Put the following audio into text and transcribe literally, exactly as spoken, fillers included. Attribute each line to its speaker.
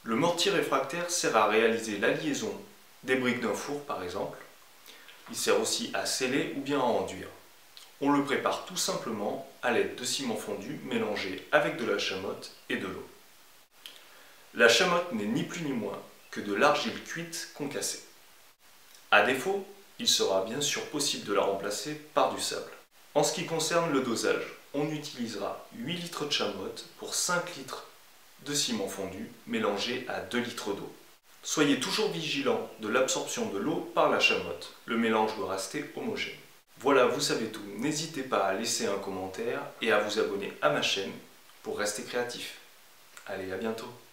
Speaker 1: Le mortier réfractaire sert à réaliser la liaison des briques d'un four par exemple. Il sert aussi à sceller ou bien à enduire. On le prépare tout simplement à l'aide de ciment fondu mélangé avec de la chamotte et de l'eau. La chamotte n'est ni plus ni moins que de l'argile cuite concassée. À défaut, il sera bien sûr possible de la remplacer par du sable. En ce qui concerne le dosage, on utilisera huit litres de chamotte pour cinq litres de ciment fondu mélangé à deux litres d'eau. Soyez toujours vigilant de l'absorption de l'eau par la chamotte. Le mélange doit rester homogène. Voilà, vous savez tout. N'hésitez pas à laisser un commentaire et à vous abonner à ma chaîne pour rester créatif. Allez, à bientôt.